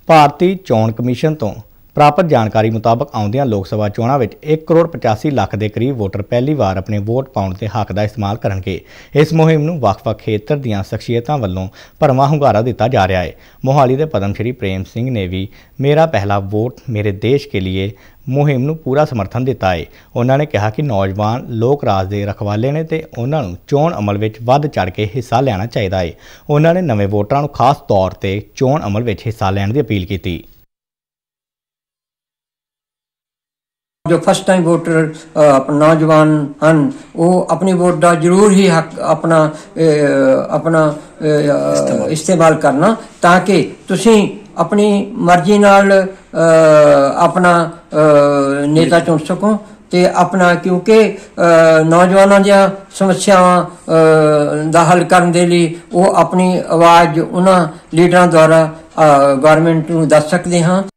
ਭਾਰਤੀ ਚੋਣ ਕਮਿਸ਼ਨ ਤੋਂ ਪ੍ਰਾਪਤ ਜਾਣਕਾਰੀ ਮੁਤਾਬਕ ਆਉਂਦੀਆਂ ਲੋਕ ਸਭਾ ਚੋਣਾਂ ਵਿੱਚ 1 ਕਰੋੜ 85 ਲੱਖ ਦੇ ਕਰੀਬ ਵੋਟਰ ਪਹਿਲੀ ਵਾਰ ਆਪਣੇ ਵੋਟ ਪਾਉਣ ਦੇ ਹੱਕ ਦਾ ਇਸਤੇਮਾਲ ਕਰਨਗੇ। ਇਸ ਮੁਹਿੰਮ ਨੂੰ ਵੱਖ-ਵੱਖ ਖੇਤਰ ਦੀਆਂ ਸ਼ਖਸੀਅਤਾਂ ਵੱਲੋਂ ਭਰਵਾਂ ਹੁੰਗਾਰਾ ਦਿੱਤਾ ਜਾ ਰਿਹਾ ਹੈ। ਮੋਹਾਲੀ ਦੇ ਪਦਮ ਸ਼੍ਰੀ ਪ੍ਰੇਮ ਸਿੰਘ ਨੇ ਵੀ ਮੇਰਾ ਪਹਿਲਾ ਵੋਟ ਮੇਰੇ ਦੇਸ਼ ਕੇ ਲਈ ਮੁਹਿੰਮ ਨੂੰ ਪੂਰਾ ਸਮਰਥਨ ਦਿੱਤਾ ਹੈ। ਉਹਨਾਂ ਨੇ ਕਿਹਾ ਕਿ ਨੌਜਵਾਨ ਲੋਕ ਰਾਜ ਦੇ ਰਖਵਾਲੇ ਨੇ ਤੇ ਉਹਨਾਂ ਨੂੰ ਚੋਣ ਅਮਲ ਵਿੱਚ ਵੱਧ ਚੜ੍ਹ ਕੇ ਹਿੱਸਾ ਲੈਣਾ ਚਾਹੀਦਾ ਹੈ। ਉਹਨਾਂ ਨੇ ਨਵੇਂ ਵੋਟਰਾਂ ਨੂੰ ਖਾਸ ਤੌਰ ਤੇ ਚੋਣ ਅਮਲ ਵਿੱਚ ਹਿੱਸਾ ਲੈਣ ਦੀ ਅਪੀਲ ਕੀਤੀ। जो फस्ट टाइम वोटर नौजवान हैं वो अपनी वोट का जरूर ही हक अपना इस्तेमाल करना ताकि तुसी अपनी मर्जी नाल अपना नेता चुन सको ते अपना क्योंकि नौजवानों दी समस्यावां दा हल करने दे लई वो अपनी आवाज़ उन्हां लीडरां द्वारा गवर्नमेंट नूं दस सकदे हां।